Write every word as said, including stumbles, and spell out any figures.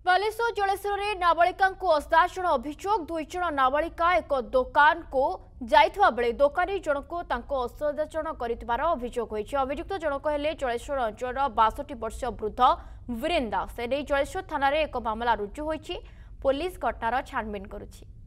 बालेश्वर जलेश्वर में नाबालिका अश्लील अभियोग दुई जन नाबालिका एक दुकान को जाइथवा बेले दोकानी जनक अश्लीलाचरण कर अभियोग अभियुक्त जनक हेले जलेश्वर अंचल बासठ वर्षीय वृद्ध वीरेन दास एने जलेश्वर थाना एक मामला रुजु होइछि पुलिस घटनार छानबीन करुछि।